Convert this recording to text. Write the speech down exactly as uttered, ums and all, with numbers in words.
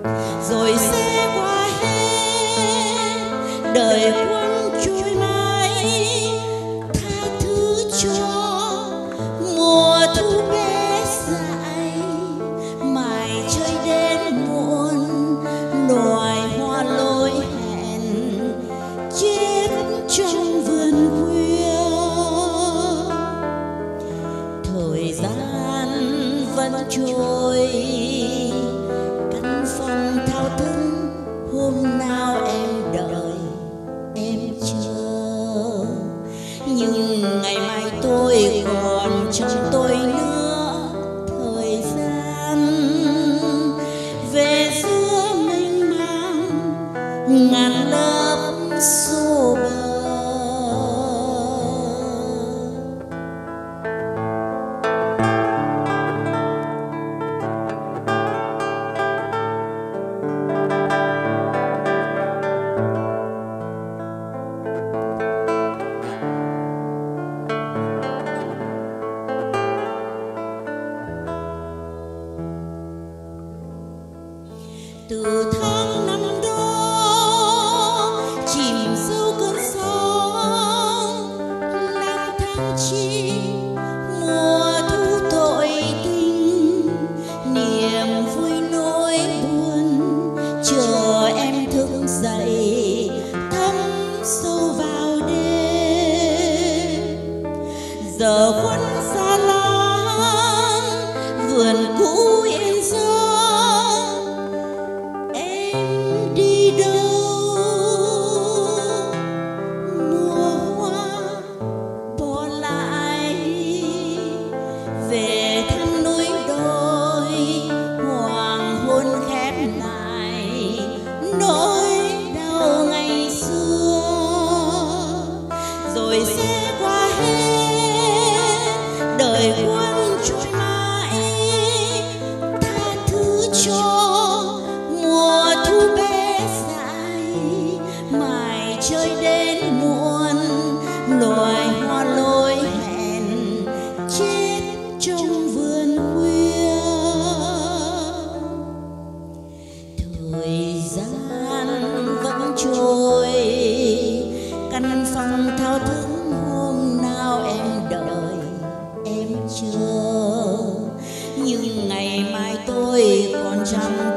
rồi sẽ qua hết, đời quăng trôi mãi. Tha thứ cho mùa thu bé dại, mải chơi đến muộn, loài hoa lối hẹn chết trong vườn khuya. Thời gian vẫn trôi, căn phòng thao thức hôm nào em đợi em chờ, nhưng ngày mai tôi còn trong tôi nữa. Thời gian về giữa mênh mang ngàn lớp xô bờ. Từ tháng năm đó chìm sâu cơn sóng, năm tháng chi mùa thu tội tình, niềm vui nỗi buồn chờ em thức dậy thấm sâu vào đêm. Giờ khuất xa lắm vườn cũ yên gió, đi đâu mùa hoa bỏ lại, về thăm núi đồi hoàng hôn khép lại nỗi đau ngày xưa. Rồi sẽ qua hết, đời cuốn trôi mãi. Tha thứ cho mùa thu bé dại, mải chơi đến muộn, loài hoa lối hẹn chết trong vườn khuya. Thời gian vẫn trôi, căn phòng thao thức hôm nào em đợi em chờ, nhưng ngày mai tôi còn chẳng